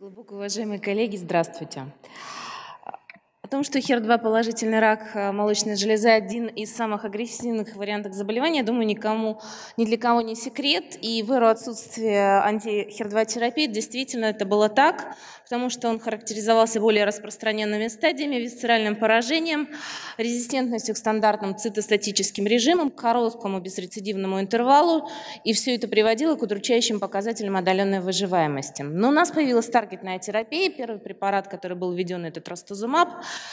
Глубоко уважаемые коллеги, здравствуйте. О том, что HER2 положительный рак молочной железы один из самых агрессивных вариантов заболевания, думаю, ни для кого не секрет. И в эру отсутствия анти-HER2 терапии действительно это было так, потому что он характеризовался более распространенными стадиями, висцеральным поражением, резистентностью к стандартным цитостатическим режимам, к короткому безрецидивному интервалу, и все это приводило к удручающим показателям отдаленной выживаемости. Но у нас появилась таргетная терапия. Первый препарат, который был введен, это трастузумаб.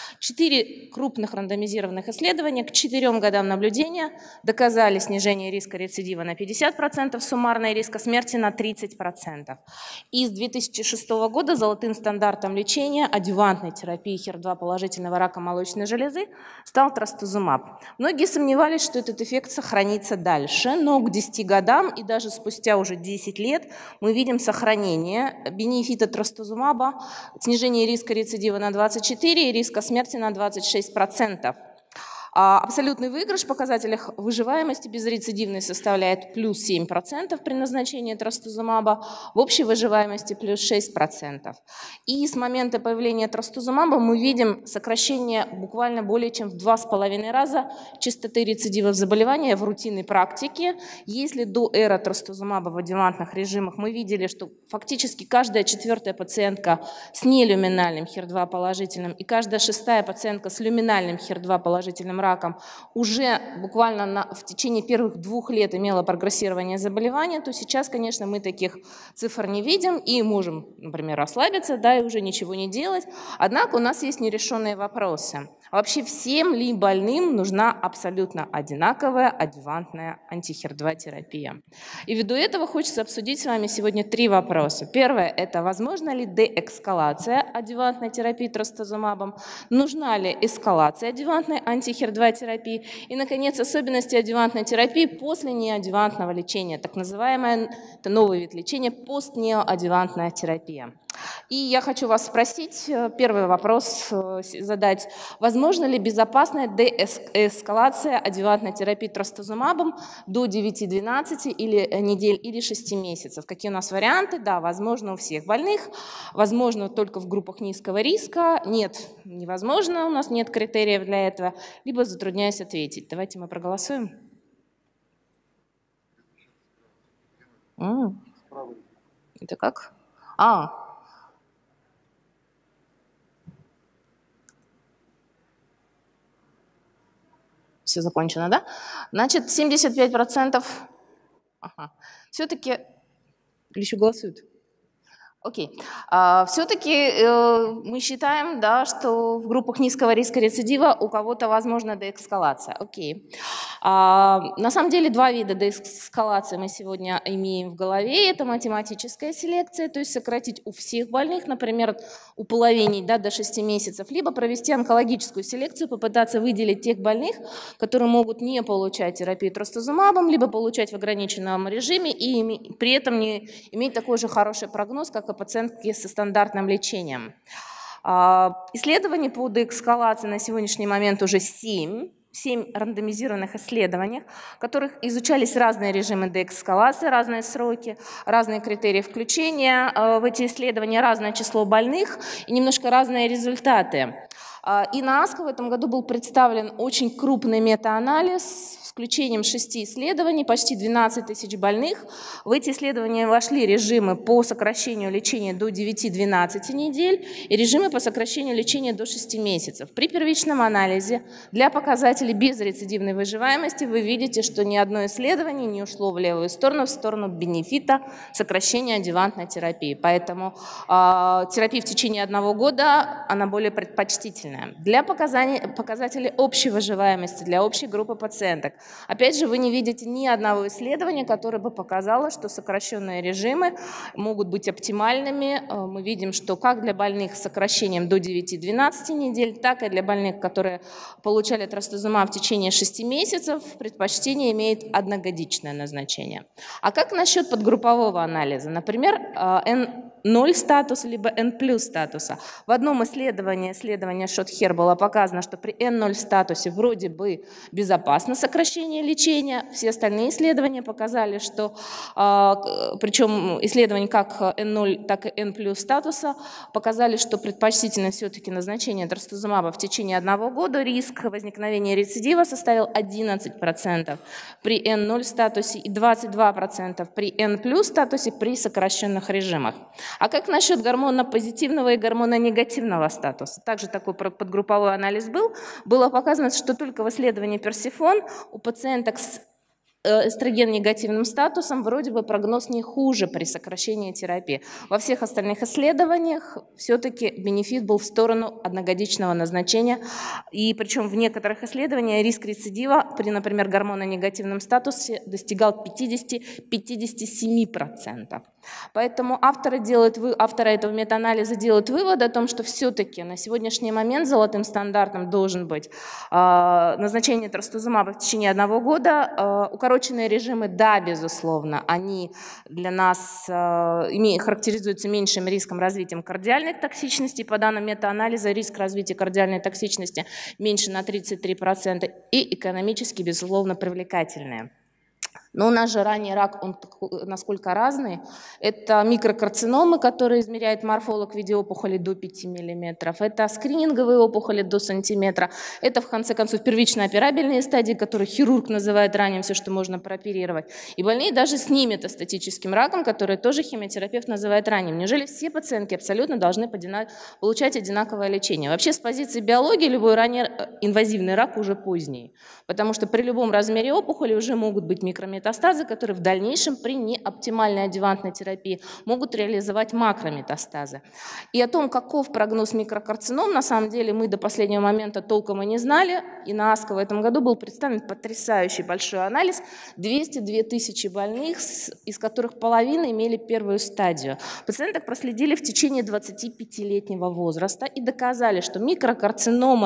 4 крупных рандомизированных исследования к 4 годам наблюдения доказали снижение риска рецидива на 50%, суммарный риск смерти на 30%. И с 2006 года золотым стандартом лечения адъювантной терапии HER2 положительного рака молочной железы стал трастузумаб. Многие сомневались, что этот эффект сохранится дальше, но к 10 годам и даже спустя уже 10 лет мы видим сохранение бенефита трастузумаба, снижение риска рецидива на 24% и риска смерти на 26%. Абсолютный выигрыш в показателях выживаемости безрецидивной составляет плюс 7% при назначении трастузумаба, в общей выживаемости плюс 6%. И с момента появления трастузумаба мы видим сокращение буквально более чем в 2,5 раза частоты рецидивов заболевания в рутинной практике. Если до эры трастузумаба в адъювантных режимах мы видели, что фактически каждая 4-я пациентка с нелюминальным HER2 положительным и каждая 6-я пациентка с люминальным HER2 положительным раком уже буквально в течение первых 2 лет имела прогрессирование заболевания, то сейчас, конечно, мы таких цифр не видим и можем, например, расслабиться, да, и уже ничего не делать. Однако у нас есть нерешенные вопросы. Вообще всем ли больным нужна абсолютно одинаковая адъювантная анти-HER2 терапия? И ввиду этого хочется обсудить с вами сегодня 3 вопроса. Первое – это возможно ли деэскалация адъювантной терапии трастузумабом? Нужна ли эскалация адъювантной анти-HER2 терапии? И, наконец, особенности адъювантной терапии после неадъювантного лечения, так называемая, это новый вид лечения, постнеоадъювантная терапия. И я хочу вас спросить, первый вопрос задать. Возможно ли безопасная деэскалация адъювантной терапии трастузумабом до 9-12 недель или 6 месяцев? Какие у нас варианты? Да, возможно у всех больных, возможно только в группах низкого риска. Нет, невозможно, у нас нет критериев для этого, либо затрудняюсь ответить. Давайте мы проголосуем. Это как? Все закончено, да? Значит, 75%. Ага. Все-таки... Или еще голосуют? Окей. Все-таки мы считаем, да, что в группах низкого риска рецидива у кого-то возможна деэскалация. Окей. На самом деле 2 вида деэскалации мы сегодня имеем в голове. Это математическая селекция, то есть сократить у всех больных, например, уполовинить, да, до 6 месяцев, либо провести онкологическую селекцию, попытаться выделить тех больных, которые могут не получать терапию трастузумабом, либо получать в ограниченном режиме и при этом не иметь такой же хороший прогноз, как пациентки со стандартным лечением. Исследований по деэскалации на сегодняшний момент уже 7 рандомизированных исследований, в которых изучались разные режимы деэскалации, разные сроки, разные критерии включения в эти исследования, разное число больных и немножко разные результаты. И на ASCO в этом году был представлен очень крупный метаанализ с включением 6 исследований, почти 12 тысяч больных. В эти исследования вошли режимы по сокращению лечения до 9-12 недель и режимы по сокращению лечения до 6 месяцев. При первичном анализе для показателей безрецидивной выживаемости вы видите, что ни одно исследование не ушло в левую сторону, в сторону бенефита сокращения адъювантной терапии. Поэтому терапия в течение 1 года, она более предпочтительная. Для показателей общей выживаемости, для общей группы пациенток, опять же, вы не видите ни одного исследования, которое бы показало, что сокращенные режимы могут быть оптимальными. Мы видим, что как для больных с сокращением до 9-12 недель, так и для больных, которые получали трастузумаб в течение 6 месяцев, предпочтение имеет одногодичное назначение. А как насчет подгруппового анализа? Например, N0 статуса, либо N+ статуса. В одном исследовании Schott-Heer было показано, что при N0 статусе вроде бы безопасно сокращение лечения. Все остальные исследования показали, что, причем исследования как N0, так и N+ статуса показали, что предпочтительно все-таки назначение трастузумаба в течение 1 года. Риск возникновения рецидива составил 11% при N0 статусе и 22% при N+ статусе при сокращенных режимах. А как насчет гормона позитивного и гормона негативного статуса? Также такой подгрупповой анализ был. Было показано, что только в исследовании Персифон у пациенток с эстроген-негативным статусом вроде бы прогноз не хуже при сокращении терапии. Во всех остальных исследованиях все-таки бенефит был в сторону одногодичного назначения. И причем в некоторых исследованиях риск рецидива при, например, гормононегативном статусе достигал 50-57%. Поэтому авторы этого метаанализа делают вывод о том, что все-таки на сегодняшний момент золотым стандартом должен быть назначение трастузумаба в течение 1 года. Укороченные режимы, да, безусловно, они для нас характеризуются меньшим риском развития кардиальной токсичности. По данным метаанализа, риск развития кардиальной токсичности меньше на 33% и экономически, безусловно, привлекательные. Но у нас же ранний рак, он насколько разный. Это микрокарциномы, которые измеряет морфолог в виде опухоли до 5 мм. Это скрининговые опухоли до сантиметра. Это, в конце концов, первично-операбельные стадии, которые хирург называет ранним, все, что можно прооперировать. И больные даже с неметастатическим раком, который тоже химиотерапевт называет ранним. Неужели все пациентки абсолютно должны получать одинаковое лечение? Вообще, с позиции биологии, любой ранний инвазивный рак уже поздний. Потому что при любом размере опухоли уже могут быть микрометастазы, которые в дальнейшем при неоптимальной адъювантной терапии могут реализовать макрометастазы. И о том, каков прогноз микрокарцином, на самом деле мы до последнего момента толком и не знали. И на АСКО в этом году был представлен потрясающий большой анализ. 202 тысячи больных, из которых половина имели первую стадию. Пациенток проследили в течение 25-летнего возраста и доказали, что микрокарцинома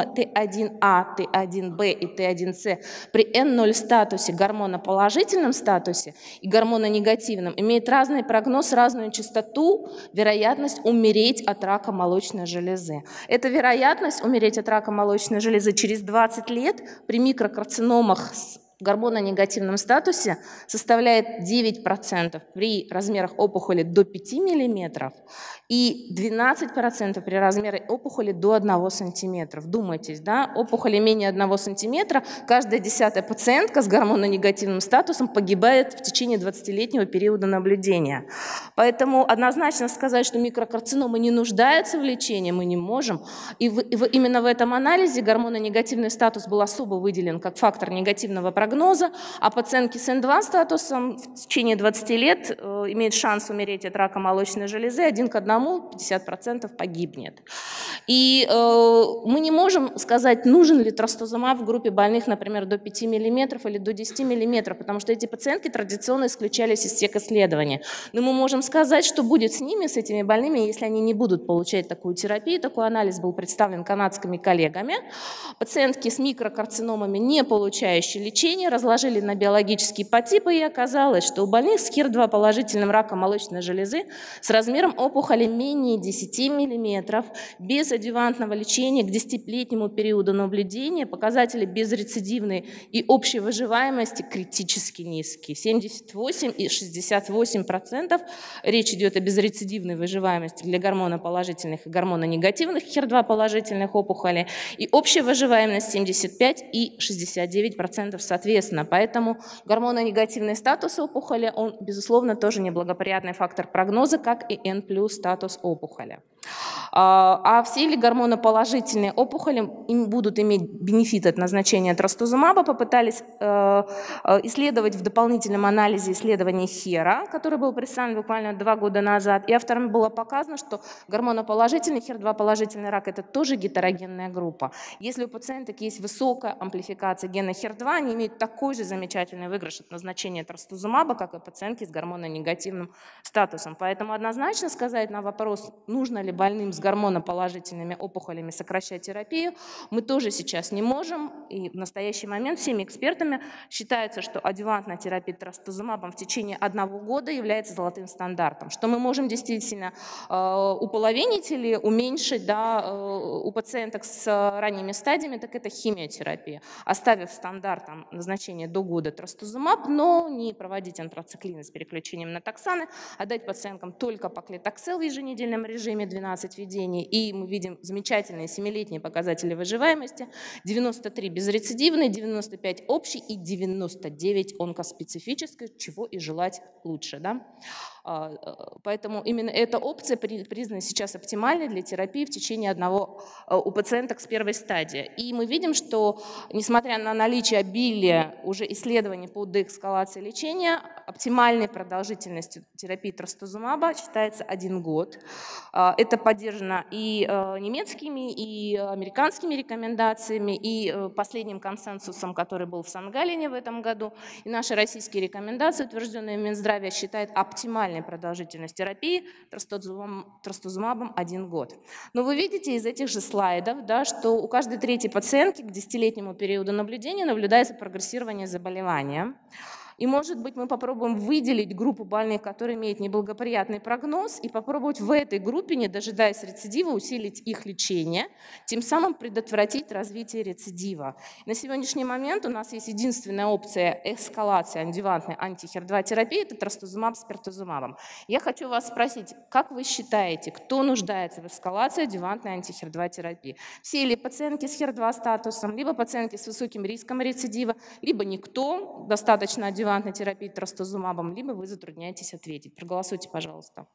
Т1А, Т1Б и Т1С при N0 статусе гормоноположительном статусе и гормононегативном имеет разный прогноз, разную частоту, вероятность умереть от рака молочной железы. Эта вероятность умереть от рака молочной железы через 20 лет при микрокарциномах с гормононегативном статусе составляет 9% при размерах опухоли до 5 мм и 12% при размере опухоли до 1 см. Вдумайтесь, да? Опухоли менее 1 см, каждая 10-я пациентка с гормононегативным статусом погибает в течение 20-летнего периода наблюдения. Поэтому однозначно сказать, что микрокарциномы не нуждаются в лечении, мы не можем. И именно в этом анализе гормононегативный статус был особо выделен как фактор негативного прогноза, а пациентки с N2 статусом в течение 20 лет имеют шанс умереть от рака молочной железы 1 к 1, 50% погибнет. И мы не можем сказать, нужен ли трастузумаб в группе больных, например, до 5 мм или до 10 мм, потому что эти пациентки традиционно исключались из всех исследований. Но мы можем сказать, что будет с ними, с этими больными, если они не будут получать такую терапию. Такой анализ был представлен канадскими коллегами. Пациентки с микрокарциномами, не получающие лечения, разложили на биологические подтипы, и оказалось, что у больных с HER2 положительным раком молочной железы с размером опухоли менее 10 мм, без адъювантного лечения к 10-летнему периоду наблюдения показатели безрецидивной и общей выживаемости критически низкие, 78 и 68%. Речь идет о безрецидивной выживаемости для гормоноположительных и гормононегативных HER2 положительных опухолей, и общая выживаемость 75 и 69% соответственно. Поэтому гормононегативный статус опухоли, он, безусловно, тоже неблагоприятный фактор прогноза, как и N+ статус опухоли. А все ли гормоноположительные опухоли им будут иметь бенефит от назначения трастузумаба, попытались исследовать в дополнительном анализе исследования HER, который был представлен буквально 2 года назад, и авторам было показано, что гормоноположительный HER2 положительный рак – это тоже гетерогенная группа. Если у пациенток есть высокая амплификация гена HER2, они имеют такой же замечательный выигрыш от назначения трастузумаба, как и пациентки с гормононегативным статусом. Поэтому однозначно сказать на вопрос, нужно ли больным с гормоноположительными опухолями сокращать терапию, мы тоже сейчас не можем. И в настоящий момент всеми экспертами считается, что адъювантная терапия трастузумабом в течение 1 года является золотым стандартом. Что мы можем действительно уполовинить или уменьшить, да, у пациенток с ранними стадиями, так это химиотерапия, оставив стандартом назначения до года трастузумаб, но не проводить антрациклины с переключением на токсаны, а дать пациенткам только паклитоксел в еженедельном режиме 12 введений. И мы видим замечательные 7-летние показатели выживаемости: 93 безрецидивные, 95 общий и 99 онкоспецифической, чего и желать лучше. Да? Поэтому именно эта опция признана сейчас оптимальной для терапии в течение у пациенток с первой стадии. И мы видим, что несмотря на наличие обилия уже исследований по деэскалации лечения, оптимальной продолжительностью терапии трастузумаба считается 1 год. Это поддержано и немецкими, и американскими рекомендациями, и последним консенсусом, который был в Сан-Галлене в этом году. И наши российские рекомендации, утвержденные Минздравия, считают оптимальной продолжительность терапии трастузумабом 1 год. Но вы видите из этих же слайдов, да, что у каждой 3-й пациентки к 10-летнему периоду наблюдения наблюдается прогрессирование заболевания. И, может быть, мы попробуем выделить группу больных, которые имеют неблагоприятный прогноз, и попробовать в этой группе, не дожидаясь рецидива, усилить их лечение, тем самым предотвратить развитие рецидива. На сегодняшний момент у нас есть единственная опция эскалации адъювантной анти-HER2 терапии – это трастузумаб с пертузумабом. Я хочу вас спросить, как вы считаете, кто нуждается в эскалации адъювантной анти-HER2 терапии? Все ли пациентки с HER2 статусом, либо пациентки с высоким риском рецидива, либо никто, достаточно адъювантной терапии трастузумабом, либо вы затрудняетесь ответить. Проголосуйте, пожалуйста.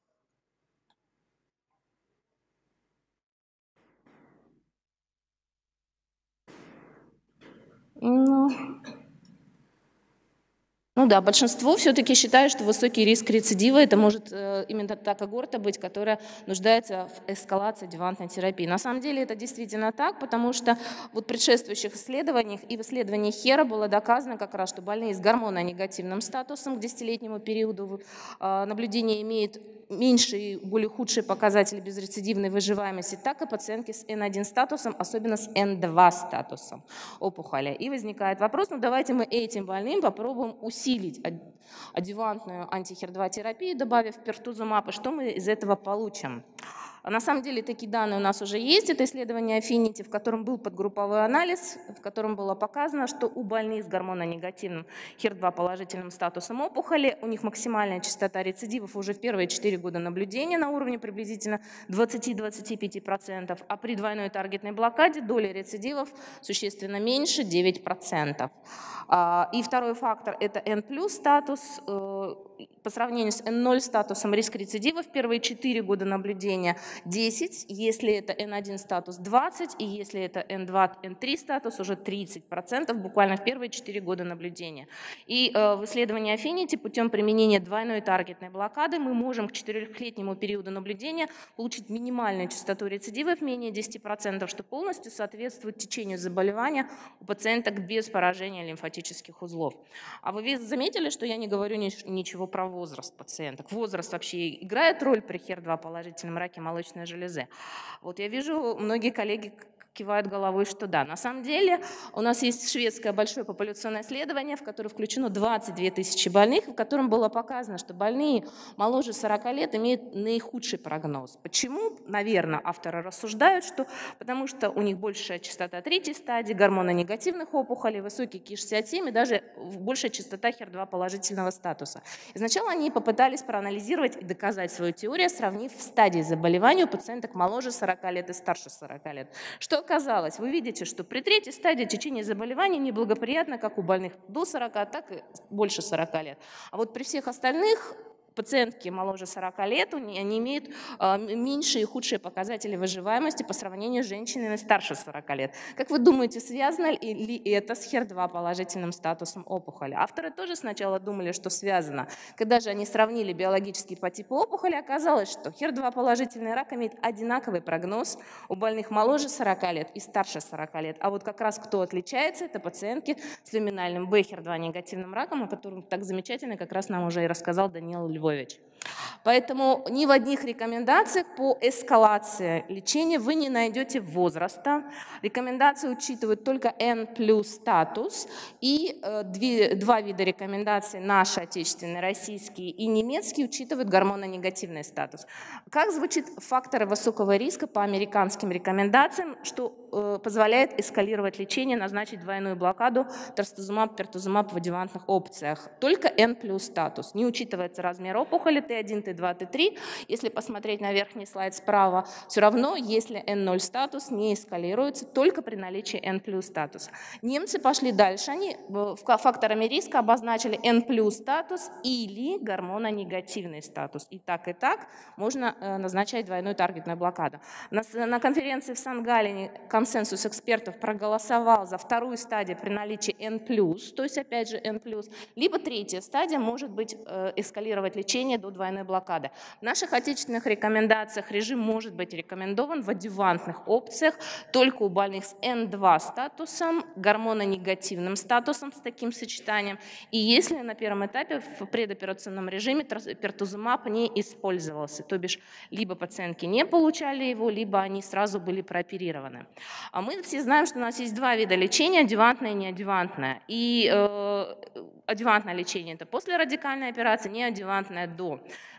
Ну да, большинство все-таки считает, что высокий риск рецидива – это может именно та когорта быть, которая нуждается в эскалации адъювантной терапии. На самом деле это действительно так, потому что в предшествующих исследованиях и в исследовании HERA было доказано как раз, что больные с гормононегативным статусом к 10-летнему периоду наблюдения имеют меньшие, более худшие показатели безрецидивной выживаемости, так и пациентки с N1 статусом, особенно с N2 статусом опухоли. И возникает вопрос, ну давайте мы этим больным попробуем усилить адъювантную анти-HER2 терапию, добавив пертузумаб, и что мы из этого получим? На самом деле такие данные у нас уже есть. Это исследование Affinity, в котором был подгрупповой анализ, в котором было показано, что у больных с гормононегативным HER2 положительным статусом опухоли у них максимальная частота рецидивов уже в первые 4 года наблюдения на уровне приблизительно 20-25%, а при двойной таргетной блокаде доля рецидивов существенно меньше – 9%. И второй фактор – это N+ статус. По сравнению с N0 статусом риск рецидива в первые 4 года наблюдения 10, если это N1 статус 20, и если это N2, N3 статус уже 30%, буквально в первые 4 года наблюдения. И в исследовании Affinity путем применения двойной таргетной блокады мы можем к 4-летнему периоду наблюдения получить минимальную частоту рецидивов менее 10%, что полностью соответствует течению заболевания у пациенток без поражения лимфатических узлов. А вы заметили, что я не говорю ничего про возраст пациенток? Возраст вообще играет роль при HER2 положительном раке молочной железы? Вот я вижу, многие коллеги кивают головой, что да. На самом деле у нас есть шведское большое популяционное исследование, в которое включено 22 тысячи больных, в котором было показано, что больные моложе 40 лет имеют наихудший прогноз. Почему? Наверное, авторы рассуждают, что потому что у них большая частота 3-й стадии, гормононегативных опухолей, высокий КИ-67 и даже большая частота HER2 положительного статуса. И сначала они попытались проанализировать и доказать свою теорию, сравнив стадии заболевания у пациенток моложе 40 лет и старше 40 лет. Что оказалось? Вы видите, что при 3-й стадии течение заболевания неблагоприятно как у больных до 40, так и больше 40 лет. А вот при всех остальных пациентки моложе 40 лет, они имеют меньшие и худшие показатели выживаемости по сравнению с женщинами старше 40 лет. Как вы думаете, связано ли это с HER2 положительным статусом опухоли? Авторы тоже сначала думали, что связано. Когда же они сравнили биологические по типу опухоли, оказалось, что HER2 положительный рак имеет одинаковый прогноз у больных моложе 40 лет и старше 40 лет. А вот как раз кто отличается, это пациентки с люминальным B HER2 негативным раком, о котором так замечательно как раз нам уже и рассказал Даниил Львович Львович. Поэтому ни в одних рекомендациях по эскалации лечения вы не найдете возраста. Рекомендации учитывают только N+ статус. И два вида рекомендаций, наши отечественные, российские и немецкие, учитывают гормононегативный статус. Как звучит факторы высокого риска по американским рекомендациям, что позволяет эскалировать лечение, назначить двойную блокаду трастузумаб, пертузумаб в адъювантных опциях? Только N+ статус. Не учитывается размер опухоли Т1, Т2, Т3. Если посмотреть на верхний слайд справа, все равно, если N0 статус, не эскалируется только при наличии N+ статуса. Немцы пошли дальше. Они факторами риска обозначили N+ статус или гормононегативный статус. И так можно назначать двойную таргетную блокаду. На конференции в Сан-Галлене консенсус экспертов проголосовал за вторую стадию при наличии N+, то есть опять же N+, либо третья стадия может быть эскалировать лечение до двойной блокады. В наших отечественных рекомендациях режим может быть рекомендован в адъювантных опциях только у больных с N2 статусом, гормононегативным статусом с таким сочетанием, и если на первом этапе в предоперационном режиме пертузумаб не использовался, то бишь либо пациентки не получали его, либо они сразу были прооперированы. А мы все знаем, что у нас есть два вида лечения, адъювантное и неадъювантное. И адъювантное лечение – это после радикальной операции, неадъювантное – до.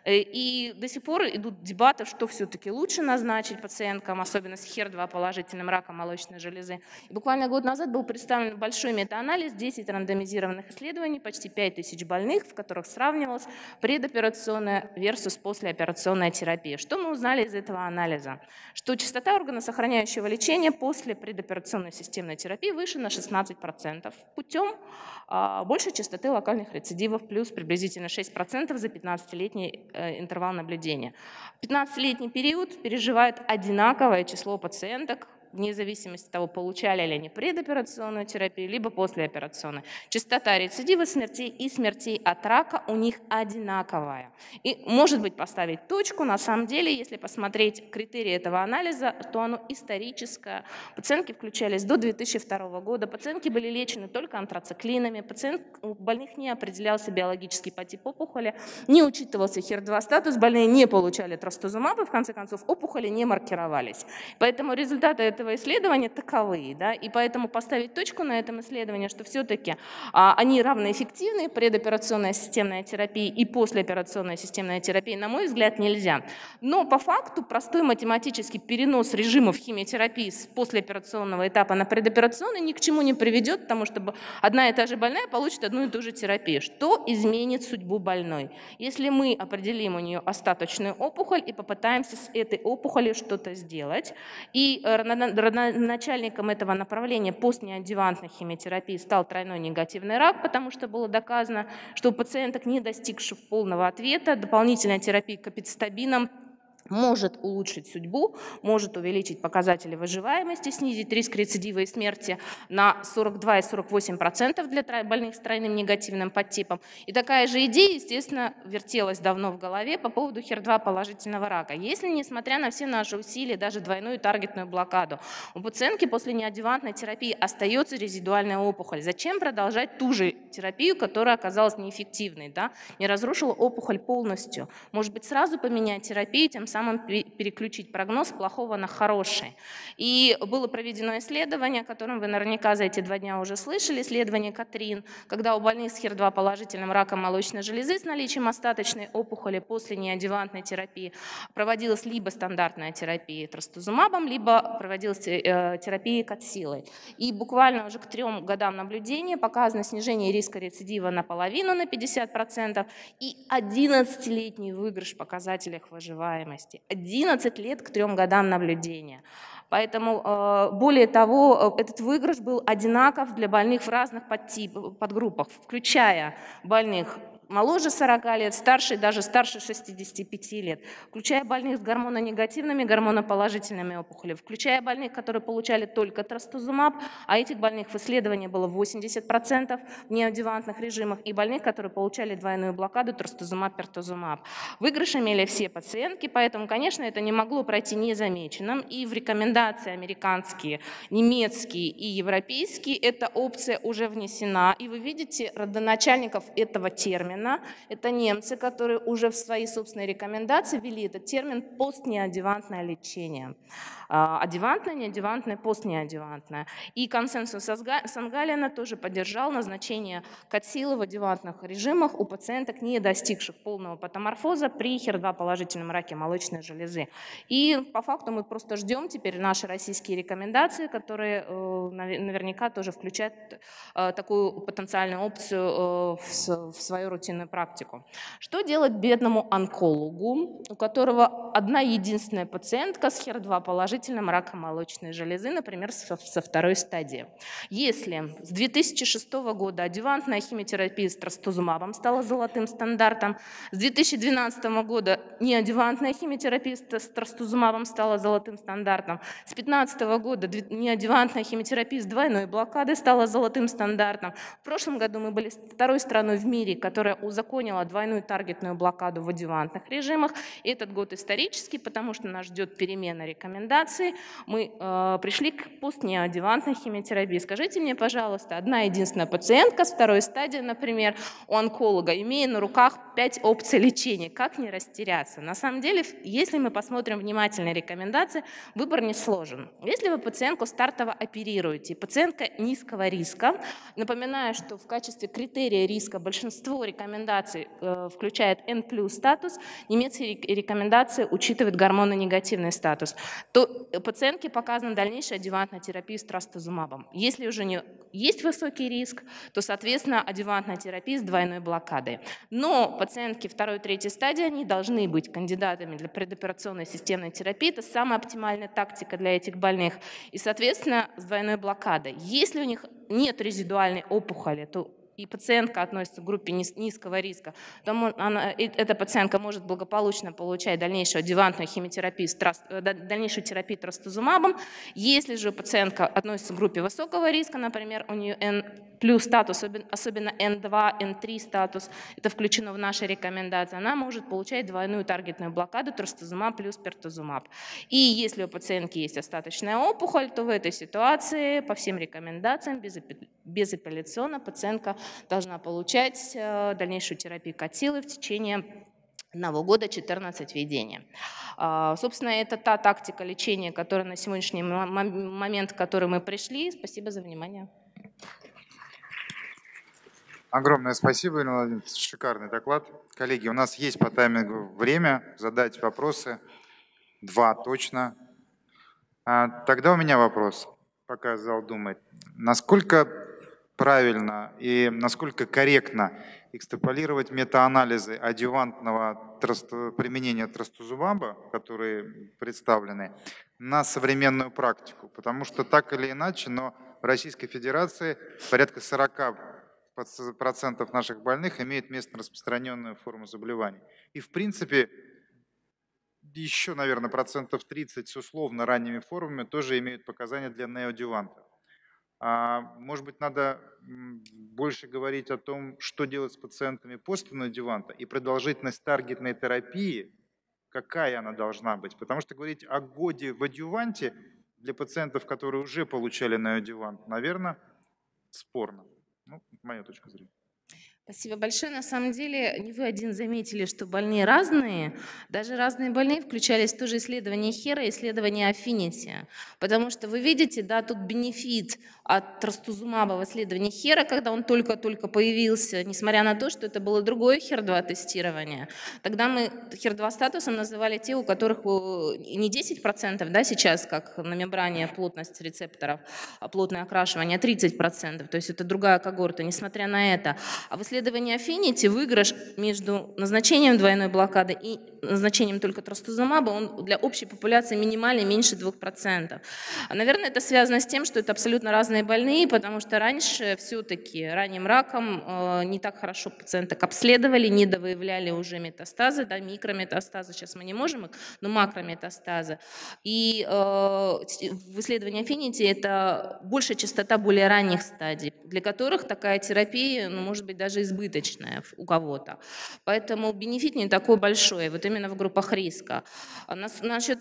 И до сих пор идут дебаты, что все-таки лучше назначить пациенткам, особенно с HER2 положительным раком молочной железы. И буквально год назад был представлен большой метаанализ, 10 рандомизированных исследований, почти 5000 больных, в которых сравнивалась предоперационная versus послеоперационная терапия. Что мы узнали из этого анализа? Что частота органосохраняющего лечения после предоперационной системной терапии выше на 16% путем большей частоты локальных рецидивов, плюс приблизительно 6% за 15-летний интервал наблюдения. 15-летний период переживает одинаковое число пациенток, вне зависимости от того, получали ли они предоперационную терапию, либо послеоперационную. Частота рецидива смертей и смертей от рака у них одинаковая. И, может быть, поставить точку, на самом деле, если посмотреть критерии этого анализа, то оно историческое. Пациентки включались до 2002 года, пациентки были лечены только антрациклинами, у больных не определялся биологический подтип опухоли, не учитывался HER2 статус, больные не получали трастузумаб, и в конце концов опухоли не маркировались. Поэтому результаты этого исследования таковые, да, и поэтому поставить точку на этом исследовании, что все-таки они равноэффективны, предоперационная системная терапия и послеоперационная системная терапия, на мой взгляд, нельзя. Но по факту простой математический перенос режимов химиотерапии с послеоперационного этапа на предоперационный ни к чему не приведет, потому что одна и та же больная получит одну и ту же терапию. Что изменит судьбу больной? Если мы определим у нее остаточную опухоль и попытаемся с этой опухолью что-то сделать, и родоначальником этого направления постнеадъювантной химиотерапии стал тройной негативный рак, потому что было доказано, что у пациенток, не достигших полного ответа, дополнительная терапия капецитабином может улучшить судьбу, может увеличить показатели выживаемости, снизить риск рецидива и смерти на 42 и 48% для больных с тройным негативным подтипом. И такая же идея, естественно, вертелась давно в голове по поводу HER2 положительного рака. Если, несмотря на все наши усилия, даже двойную таргетную блокаду, у пациентки после неадъювантной терапии остается резидуальная опухоль, зачем продолжать ту же терапию, которая оказалась неэффективной, да? Не разрушила опухоль полностью? Может быть, сразу поменять терапию, тем самым переключить прогноз плохого на хороший. И было проведено исследование, о котором вы наверняка за эти 2 дня уже слышали, исследование Катрин, когда у больных с HER2 положительным раком молочной железы с наличием остаточной опухоли после неадъювантной терапии проводилась либо стандартная терапия трастузумабом, либо проводилась терапия катсилой. И буквально уже к 3 годам наблюдения показано снижение риска рецидива наполовину, на 50%, и 11-летний выигрыш в показателях выживаемости. 11 лет к 3 годам наблюдения. Поэтому, более того, этот выигрыш был одинаков для больных в разных подгруппах, включая больных моложе 40 лет, старше, даже старше 65 лет, включая больных с гормононегативными, гормоноположительными опухолями, включая больных, которые получали только трастузумаб, а этих больных в исследовании было 80% в неадъювантных режимах, и больных, которые получали двойную блокаду трастузумаб-пертузумаб. Выигрыш имели все пациентки, поэтому, конечно, это не могло пройти незамеченным, и в рекомендации американские, немецкие и европейские эта опция уже внесена, и вы видите родоначальников этого термина, термина. Это немцы, которые уже в свои собственные рекомендации ввели этот термин «постнеадъювантное лечение». Адъювантное, неадъювантное, постнеадъювантное. И консенсус Сангалина тоже поддержал назначение катсилы в адъювантных режимах у пациенток, не достигших полного патоморфоза при HER2 положительном раке молочной железы. И по факту мы просто ждем теперь наши российские рекомендации, которые наверняка тоже включают такую потенциальную опцию в свою рутинную практику. Что делать бедному онкологу, у которого одна единственная пациентка с HER2 положительным раком молочной железы, например, со второй стадии? Если с 2006 года адъювантная химиотерапия с трастузумабом стала золотым стандартом, с 2012 года неадъювантная химиотерапия с трастузумабом стала золотым стандартом, с 2015 года неадъювантная химиотерапия с двойной блокадой стала золотым стандартом. В прошлом году мы были второй страной в мире, которая узаконила двойную таргетную блокаду в адъювантных режимах. И этот год исторический, потому что нас ждет перемена рекомендаций. Мы пришли к постнеадъювантной химиотерапии. Скажите мне, пожалуйста, одна единственная пациентка с второй стадии, например, у онколога, имея на руках 5 опций лечения, как не растеряться? На самом деле, если мы посмотрим внимательно рекомендации, выбор не сложен. Если вы пациентку стартово оперируете, пациентка низкого риска, напоминаю, что в качестве критерия риска большинство рекомендаций включает N+ статус, немецкие рекомендации учитывают гормононегативный статус, то пациентке показана дальнейшая адъювантная терапия с трастузумабом. Если уже не есть высокий риск, то, соответственно, адъювантная терапия с двойной блокадой. Но пациентки второй и третьей стадии, они должны быть кандидатами для предоперационной системной терапии. Это самая оптимальная тактика для этих больных. И, соответственно, с двойной блокадой. Если у них нет резидуальной опухоли, то и пациентка относится к группе низкого риска, то эта пациентка может благополучно получать дальнейшую адъювантную химиотерапию, дальнейшую терапию трастузумабом. Если же пациентка относится к группе высокого риска, например, у нее N+ статус, особенно N2, N3 статус, это включено в наши рекомендации, она может получать двойную таргетную блокаду трастузумаб плюс пертузумаб. И если у пациентки есть остаточная опухоль, то в этой ситуации по всем рекомендациям безапелляционно пациентка должна получать дальнейшую терапию катсилы в течение 1 года 14 введений. Собственно, это та тактика лечения, которая на сегодняшний момент, к которой мы пришли. Спасибо за внимание. Огромное спасибо, Ирина Владимировна. Шикарный доклад. Коллеги, у нас есть по таймингу время задать вопросы. 2 точно. Тогда у меня вопрос, пока зал думает. Насколько правильно и насколько корректно экстраполировать метаанализы адъювантного применения трастузумаба, которые представлены, на современную практику? Потому что так или иначе, но в Российской Федерации порядка 40% наших больных имеют местно распространенную форму заболеваний. И в принципе еще, наверное, 30% с условно ранними формами тоже имеют показания для неоадъюванта. Может быть, надо больше говорить о том, что делать с пациентами после неоадъюванта и продолжительность таргетной терапии, какая она должна быть. Потому что говорить о годе в адъюванте для пациентов, которые уже получали неоадъювант, наверное, спорно. Ну, моя точка зрения. Спасибо большое. На самом деле, не вы один заметили, что больные разные. Даже разные больные включались в то же исследование HERA, исследование Affinity. Потому что вы видите, да, тут бенефит от трастузумаба в исследовании HERA, когда он только-только появился, несмотря на то, что это было другое HER2 тестирование. Тогда мы HER2 статусом называли те, у которых не 10%, да, сейчас, как на мембране плотность рецепторов, плотное окрашивание, а 30%. То есть это другая когорта, несмотря на это. А в исследовании Affinity выигрыш между назначением двойной блокады и назначением только трастузумаба, он для общей популяции минимальный, меньше 2%. Наверное, это связано с тем, что это абсолютно разные больные, потому что раньше все-таки ранним раком не так хорошо пациенток обследовали, не довыявляли уже метастазы, да, микрометастазы, сейчас мы не можем их, но макрометастазы. И в исследовании Affinity это большая частота более ранних стадий, для которых такая терапия, ну, может быть, даже избыточная у кого-то. Поэтому бенефит не такой большой, вот именно в группах риска. Насчет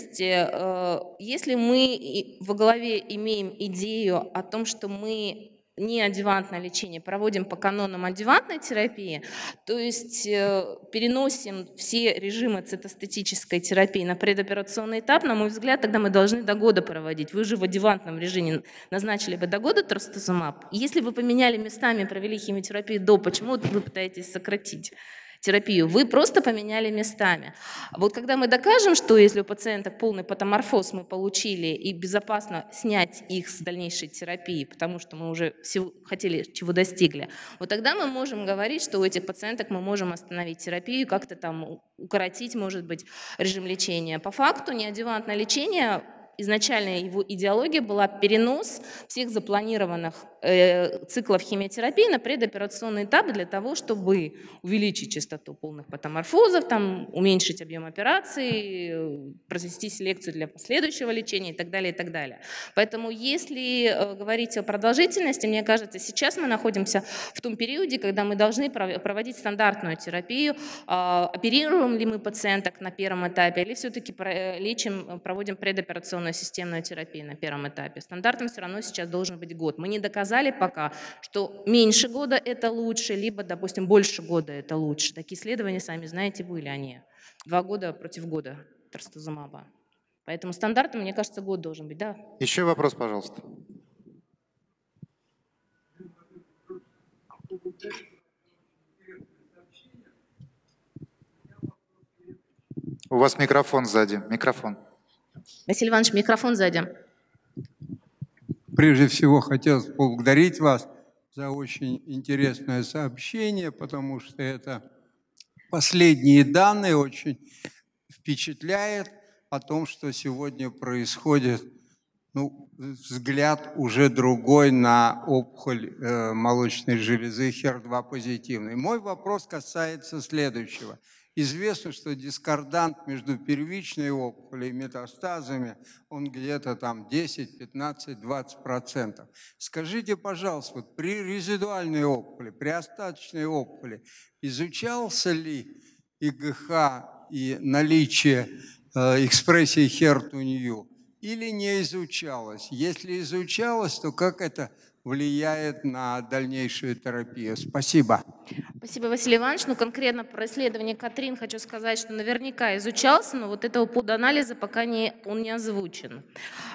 продолжительности, если мы во главе имеем идею о том, что мы неадъювантное лечение проводим по канонам адъювантной терапии, то есть переносим все режимы цитостатической терапии на предоперационный этап, на мой взгляд, тогда мы должны до года проводить. Вы же в адъювантном режиме назначили бы до года трастузумаб. Если вы поменяли местами, провели химиотерапию до, почему вы пытаетесь сократить терапию? Вы просто поменяли местами. Вот когда мы докажем, что если у пациенток полный патоморфоз мы получили и безопасно снять их с дальнейшей терапии, потому что мы уже всего хотели, чего достигли, вот тогда мы можем говорить, что у этих пациенток мы можем остановить терапию, как-то там укоротить, может быть, режим лечения. По факту неадъювантное лечение, изначально его идеология была перенос всех запланированных циклов химиотерапии на предоперационный этап для того, чтобы увеличить частоту полных патоморфозов, там, уменьшить объем операций, провести селекцию для последующего лечения и так далее, и так далее. Поэтому если говорить о продолжительности, мне кажется, сейчас мы находимся в том периоде, когда мы должны проводить стандартную терапию. Оперируем ли мы пациенток на первом этапе или все-таки проводим предоперационную системную терапию на первом этапе? Стандартом все равно сейчас должен быть год. Мы не доказали пока, что меньше года это лучше, либо, допустим, больше года это лучше. Такие исследования, сами знаете, были они. 2 года против года трастузумаба. Поэтому стандартом, мне кажется, год должен быть, да? Еще вопрос, пожалуйста. У вас микрофон сзади. Микрофон. Василий Иванович, микрофон сзади. Прежде всего, хотелось поблагодарить вас за очень интересное сообщение, потому что это последние данные очень впечатляет о том, что сегодня происходит, взгляд уже другой на опухоль молочной железы HER2 позитивной. Мой вопрос касается следующего. Известно, что дискордант между первичной опухолью и метастазами, он где-то там 10, 15, 20%. Скажите, пожалуйста, вот при резидуальной опухоли, при остаточной опухоли, изучался ли ИГХ и наличие экспрессии HER2/neu или не изучалось? Если изучалось, то как это влияет на дальнейшую терапию? Спасибо. Спасибо, Василий Иванович. Конкретно про исследование Катрин хочу сказать, что наверняка изучался, но вот этого поданализа пока он не озвучен,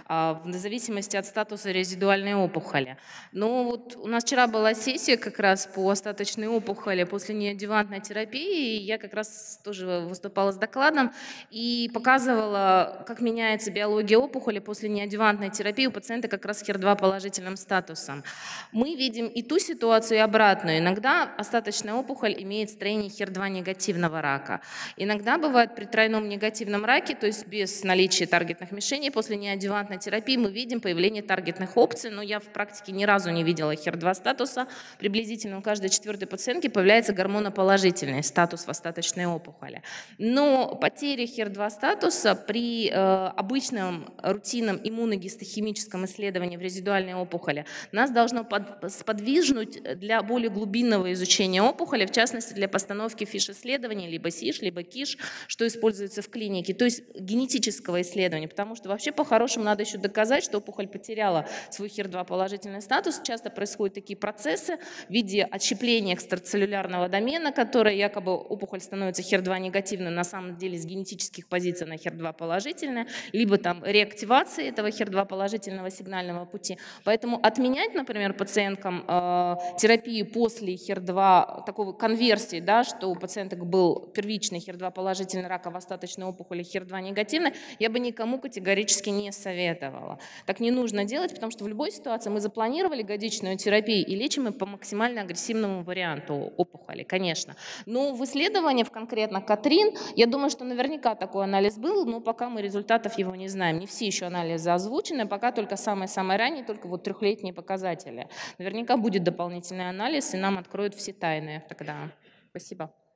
в зависимости от статуса резидуальной опухоли. Но вот у нас вчера была сессия как раз по остаточной опухоли после неадъювантной терапии, и я как раз тоже выступала с докладом и показывала, как меняется биология опухоли после неадъювантной терапии у пациента как раз с HER2 положительным статусом. Мы видим и ту ситуацию, и обратную. Иногда остаточная опухоль имеет строение HER2 негативного рака. Иногда бывает при тройном негативном раке, то есть без наличия таргетных мишеней, после неадъювантной терапии мы видим появление таргетных опций, но я в практике ни разу не видела HER2 статуса. Приблизительно у каждой 4-й пациентки появляется гормоноположительный статус в остаточной опухоли. Но потеря HER2 статуса при обычном рутинном иммуногистохимическом исследовании в резидуальной опухоли нас должно сподвижнуть для более глубинного изучения опухоли, в частности для постановки ФИШ-исследований, либо СИШ, либо КИШ, что используется в клинике, то есть генетического исследования, потому что вообще по-хорошему надо еще доказать, что опухоль потеряла свой HER2 положительный статус. Часто происходят такие процессы в виде отщепления экстрацеллюлярного домена, которое якобы опухоль становится HER2 негативной, на самом деле с генетических позиций на HER2 положительная, либо там реактивация этого HER2 положительного сигнального пути. Поэтому отменять, например, пациенткам терапию после HER2, такого конверсии, да, что у пациенток был первичный HER2 положительный рак, а в остаточной опухоли HER2 негативный, я бы никому категорически не советовала. Так не нужно делать, потому что в любой ситуации мы запланировали годичную терапию и лечим ее по максимально агрессивному варианту опухоли, конечно. Но в исследовании конкретно Катрин, я думаю, что наверняка такой анализ был, но пока мы результатов его не знаем. Не все еще анализы озвучены, пока только самые-самые ранние, только вот 3-летние показатели. Наверняка будет дополнительный анализ, и нам откроют все тайны тогда. Спасибо.